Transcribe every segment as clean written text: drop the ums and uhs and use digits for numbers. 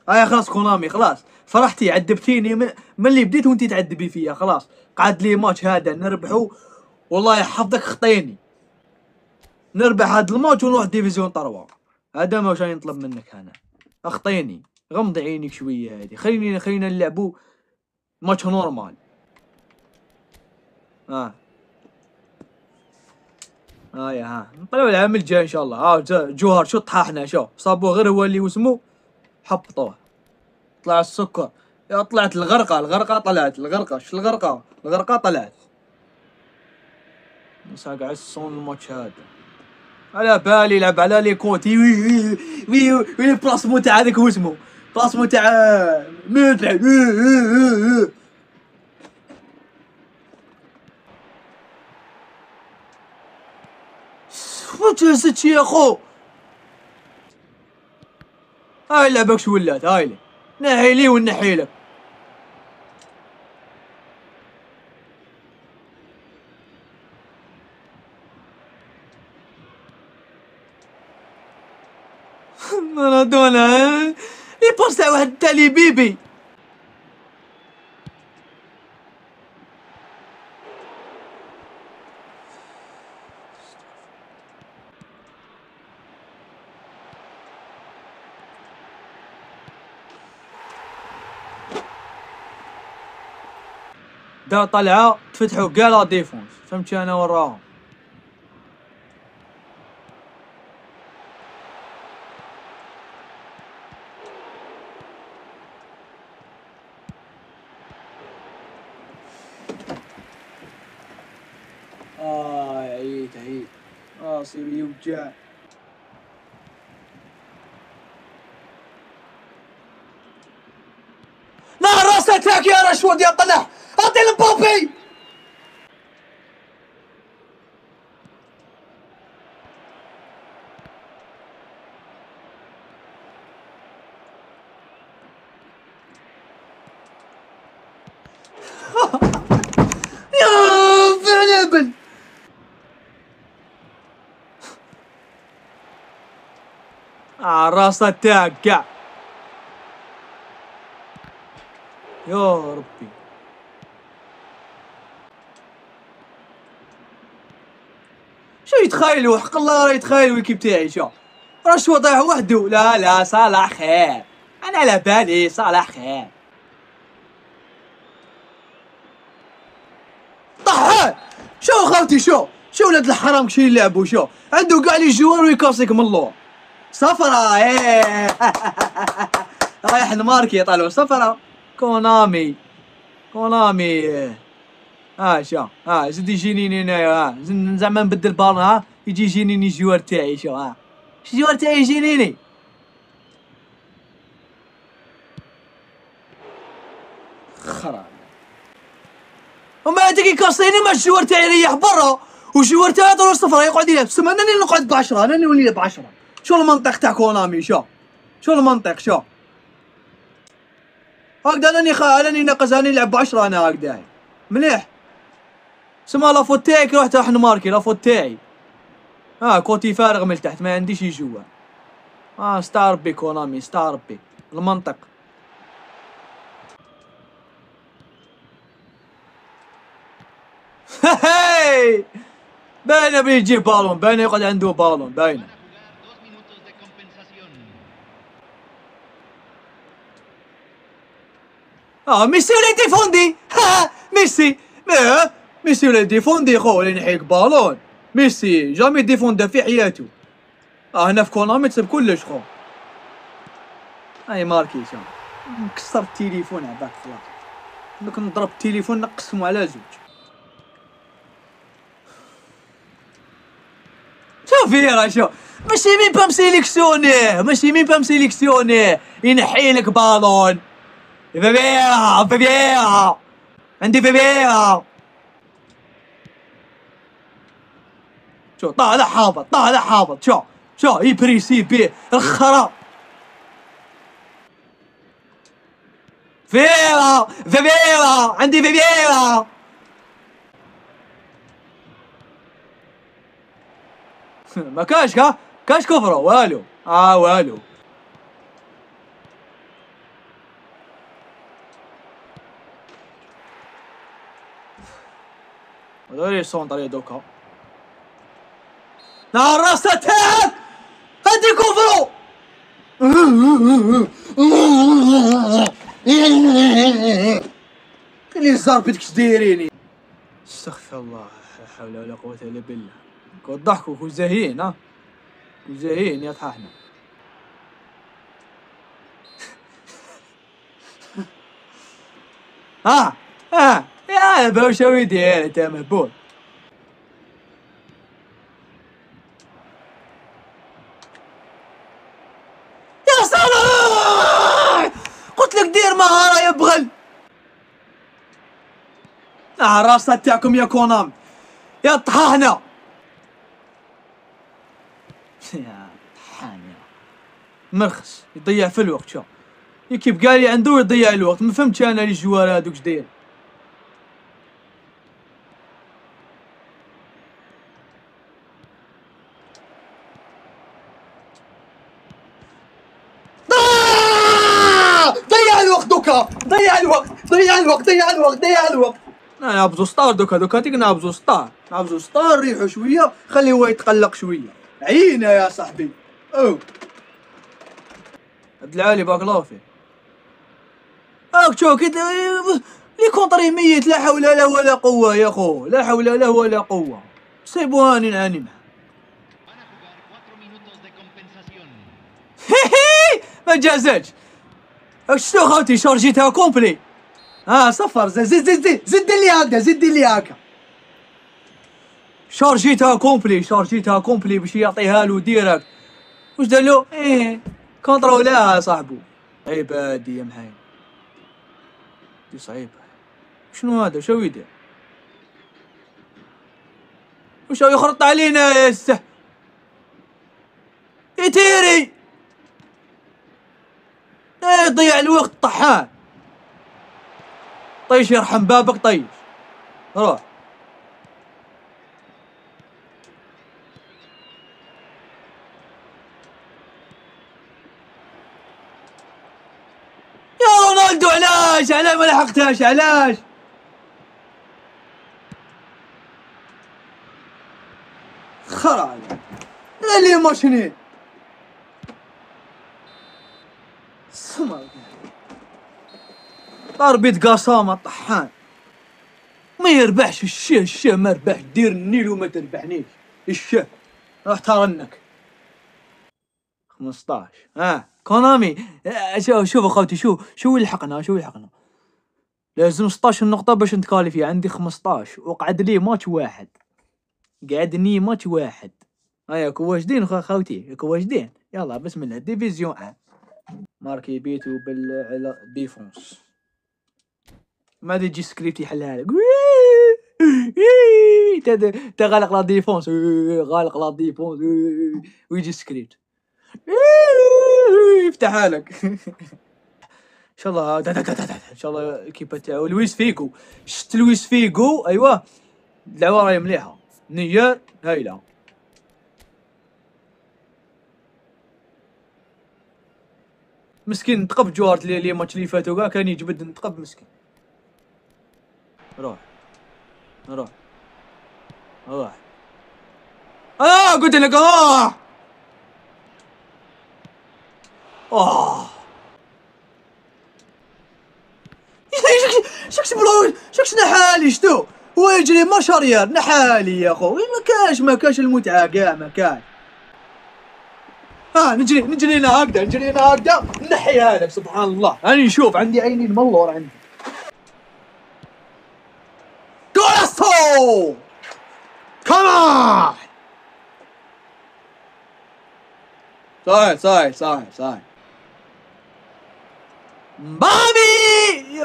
خلاص كونامي خلاص فرحتي عذبتيني من اللي بديت وانتي تعذبي فيا. خلاص قعد لي ماتش هذا نربحو والله يحفظك خطيني، نربح هذا الماتش ونروح ديفيزيون طروة. هذا ما واش راني نطلب منك انا، اخطيني غمض عينيك شويه هذه، خلينا نلعبو ماتش نورمال. نطلعوا العام الجاي ان شاء الله. جوهر شو طحاحنا، شو صابوه غير هو اللي وسمو حبطوه، طلع السكر. طلعت الغرقه طلعت الغرقه طلعت. نساق عسون الماتش هذا على بالي يلعب على لي كوتي. وي بلاسمو تاع هذاك هو اسمه بلاسمو تاع متعب. وتهزتش يا خو. هاي اللعبة شو ولات، هاي لي نحي لي ونحي لك. مارادونا يباص تاع واحد تالي بيبي. دا طلعه تفتحوا كاع لا ديفونس، فهمتي انا وراهم. عييت راسي يوجع. لا راستك يا رشود يا طلع، اعطي لمبابي. يا فنبل راسه تاعك كاع يا ربي. شو يتخيلوا حق الله راه يتخيلوا الكيب تاعي. شو رشوة ضيع وحده. لا صلاح خير، انا على بالي صلاح خير. طحان شو خالتي، شو ولاد الحرام كشي يلعبوا. شو عنده كاع لي جوار ويكاسيك من اللور. صفرة رايح نماركي طالعوا صفرة. كونامي شو زيد يجيني هنايا زعما نبدل بالون يجي يجيني الجوار تاعي. شو الجوار تاعي يجيني خرا. وما هذاك يكاسيني مع الجوار تاعي يريح برا، والجوار تاعي طول صفرة يقعد يلعب. سما انني نقعد ب10، انا نولي ب10. شو المنطق تاع كونامي؟ شو المنطق؟ شو هكذا انني ناقص اني نلعب ب10 انا هكذا مليح. سما لافوت تاعك رحت راح نماركي لافوت تاعي. كوتي فارغ من تحت ما عنديش يجوا. استعرب بي كونامي، استعرب بي المنطق. باينه بيجيب بالون، باينه يقعد عنده بالون، باينه. ميسي ولا ديفوندي. ميسي ولا ديفوندي خو ولا ينحيك بالون. ميسي جامي ديفوندا في حياته. هنا في كونامي تسب كلش خو. ماركي شو نكسر التليفون عباك خلاص. دوك نضرب التليفون نقسمو على زوج. شوفي راه شو ماشي مين با مسيليكسيونيه ينحيلك بالون. فيفيرا عندي فيفيرا. شو طالع حافظ شو يبريسي بيه الخرا. فيفيرا عندي فيفيرا. ما كاش كفره والو والو. هذول السونتر يا دوكا. نهار راسه تاعك هادي كفرو. اللي صار بدك تديريني. استغفر الله لا حول ولا قوة الا بالله. كون ضحكوا كون زاهيين ها كون زاهيين يا طحاحنا. يا بوشوي ديالي انت مهبول. يا صلاح قلت لك دير مهارة يا بغل. الراسة تاعكم يا كونامي يا طحاحنا. يا طحاحنا مرخص يضيع في الوقت. شو كيف قال لي عنده يضيع الوقت. ما فهمتش انا لي الجوار هادوك اش داير. ضيع الوقت دوكا. ضيع الوقت. نعبزو ستار دوكا تيك نعبزو ستار ريحو شويه خليه هو يتقلق شويه. عينا يا صاحبي. هاد العالي باك لافي. شوف كي لي كونطري ميت. لا حول له ولا قوه يا خو. لا حول له ولا قوه. سيبوهاني نعاني معاه. ما جازاتش. شنو خاوتي شارجيتها كومبلي. صفر. زد لي هكا. شارجيتها كومبلي باش يعطيها له ديريكت. واش دارلو؟ كونترولاها صاحبو. عيب هادي يا محايد. دي صعيبة. شنو هذا؟ شو يدير؟ وش يخرط علينا يا السه؟ يتيري. ضيع الوقت طحان. طيش يرحم بابك طيش. روح. يا رونالدو علاش ما لحقتهاش علاش؟ خرا اللي ماشينين سمر. ضربة قصامة طحان. ما يربحش الشاه ما ربح. دير النيل وما تربحنيش الشاه. راح ترنك 15. كونامي. شوف اخوتي شو يلحقنا. لازم 16 نقطة باش نتكاليفي. عندي 15 وقعد لي ماتش واحد. كو واجدين خوتي كو واجدين. يلا بسم الله. ديفيزيون 1 ماركي بيتو ديفونس. ما تجي سكريبت يحلها لك. تا غالق لا ديفونس. ويجي سكريبت يفتحها لك. ان شاء الله ان شاء الله الكيبا تاعو لويس فيغو. شفت لويس فيغو؟ ايوا اللعبه راهي مليحه. نيار هايله. مسكين نتقب جوارت لي ماتش اللي فاتو كاع كان يجبد نتقب مسكين. روح قلت لك. شكش نحالي شتو هو يجري ما شريار نحالي يا خو. ما كاش المتعه كاع ما كاش. نجري انا هكذا نحي هذاك. سبحان الله راني نشوف عندي عيني الملور عندي. جولستو كمان. صحيح مبابي.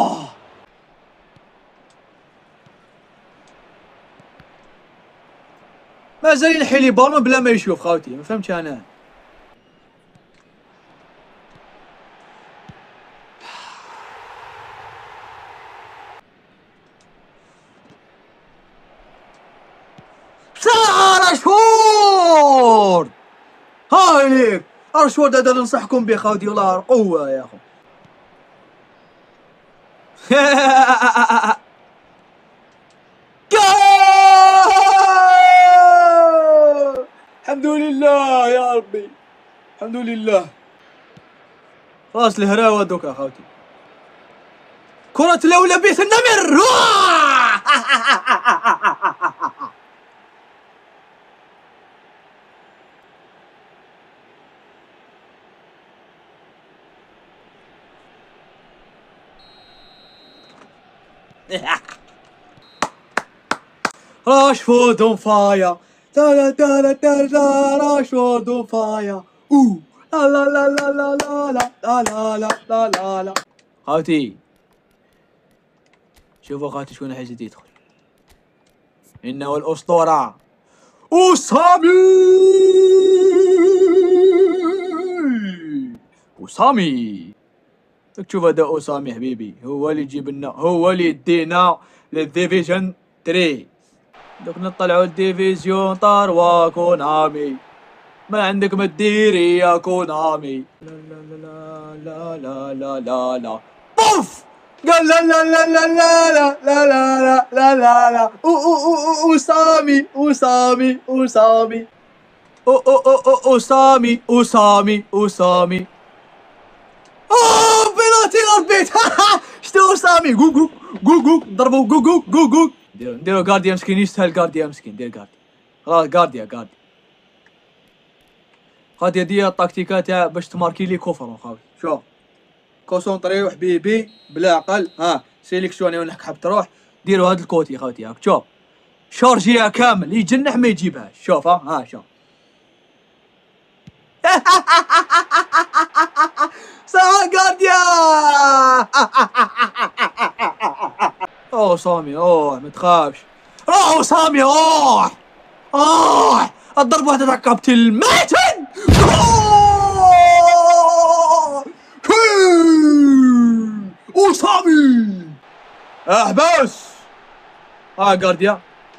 مازال ينحي لي بالون بلا ما يشوف خاوتي. ما فهمتش انا. راشفورد. هاي ليك راشفورد. هذا ننصحكم به خاوتي والله قوة يا اخو. لله يا ربي، الحمد لله. خلاص الهراوة دوك اخوتي. كرة لولبية النمر. راشفورد اون فاير. تا تا تا تا راشفورد اون فاير. لا لا لا لا لا لا لا لا لا لا لا لا. خاوتي شوفوا خاوتي شكون حاجة يدخل. إنه الأسطورة أسامي. تشوف هذا أسامي حبيبي، هو اللي يجيب لنا، هو اللي يدينا للديفيجن 3. دوك نطلعوا الديفيزيون طاروا كونامي. ما عندك ما ديري يا كونامي. لا لا لا لا لا لا لا بوف. قال لا لا لا لا لا لا لا لا لا لا لا أسامي أسامي أسامي أسامي أسامي أسامي. بيناتي البيت. شتو أسامي. جو ضربوا جو. نديرو غارديا مسكين، يستاهل غارديا مسكين. دير غارديا خلاص. غارديا خاطي هادي التكتيكه تاع باش تماركي لي كفر. خاوي شوف كونسونطريو حبيبي بلا عقل. سيليكسيوني وين حاب تروح. ديروا هاد الكوتي خاوتي. هاك شوف شارجيها كامل يجنح ما يجيبهاش. شوف شوف. صح غارديا. سامي ما تخافش. سامي الضربة واحدة تاع كابتن الماتن. سامي احبس. غارديا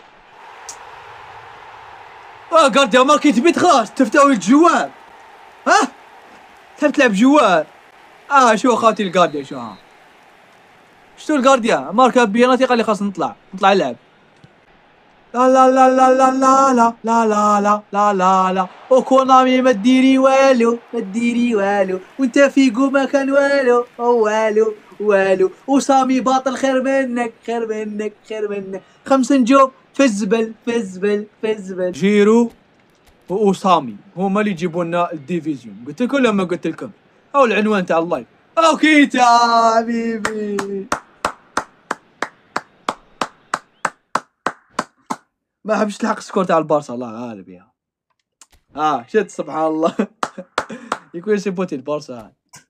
غارديا ماركيت بيت خلاص. تفتحوا الجوال. تحب تلعب جوال. شو خاطي الغارديا شتو الغارديا ماركا بيناتي. قال لي خلاص نطلع اللعب. لا لا لا لا لا لا لا لا لا لا لا لا. وكونامي ما ديري والو وانت فيكو ما كان والو. وسامي باطل خير منك 5 نجوم في الزبل. جيرو وأسامي هما اللي يجيبوا لنا الديفيزيون. قلت لكم ولا ما قلت لكم؟ او العنوان تاع اللايف. كيتا حبيبي. ما حبش تلحق السكور تاع البارسا. الله غالب يا شد سبحان الله. يكون سيبوتي البارسا.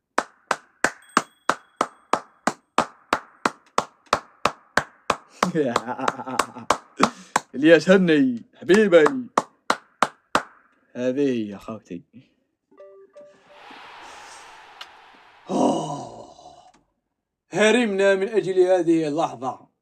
الياس هني حبيبي. هذه هي خاوتي. هرمنا من أجل هذه اللحظة.